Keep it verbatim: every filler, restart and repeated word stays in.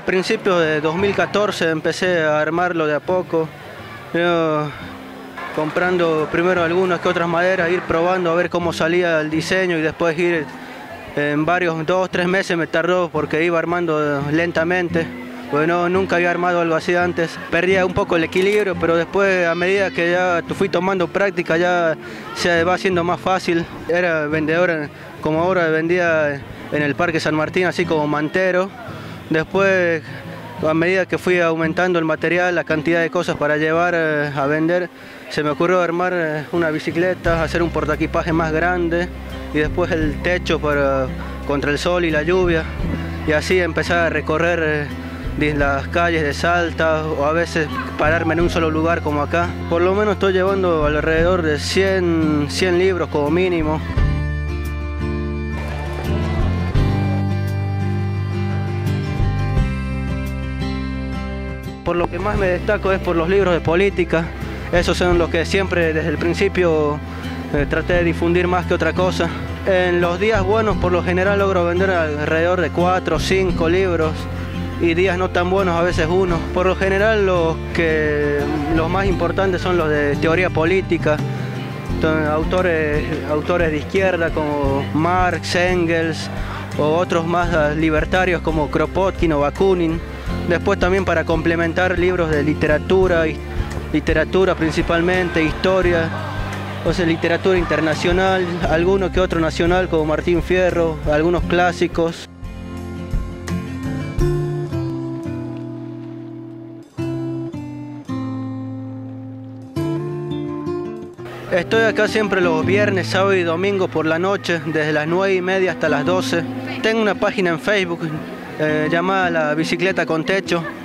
principios de dos mil catorce empecé a armarlo de a poco, yo, comprando primero algunas que otras maderas, ir probando a ver cómo salía el diseño y después ir en varios, dos, tres meses me tardó porque iba armando lentamente. Bueno, nunca había armado algo así antes, perdía un poco el equilibrio, pero después a medida que ya fui tomando práctica ya se va haciendo más fácil. Era vendedor, como ahora vendía en el Parque San Martín, así como mantero. Después, a medida que fui aumentando el material, la cantidad de cosas para llevar a vender, se me ocurrió armar una bicicleta, hacer un portaequipaje más grande y después el techo para, contra el sol y la lluvia. Y así empezar a recorrer las calles de Salta o a veces pararme en un solo lugar como acá. Por lo menos estoy llevando alrededor de cien, cien libros como mínimo. Por lo que más me destaco es por los libros de política. Esos son los que siempre desde el principio eh, traté de difundir más que otra cosa. En los días buenos por lo general logro vender alrededor de cuatro o cinco libros. Y días no tan buenos a veces uno. Por lo general los, que, los más importantes son los de teoría política, autores, autores de izquierda como Marx, Engels o otros más libertarios como Kropotkin o Bakunin. Después también para complementar libros de literatura, literatura principalmente, historia, o sea, literatura internacional, alguno que otro nacional como Martín Fierro, algunos clásicos. Estoy acá siempre los viernes, sábado y domingo por la noche, desde las nueve y media hasta las doce. Tengo una página en Facebook eh, llamada La Bicicleta con Techo.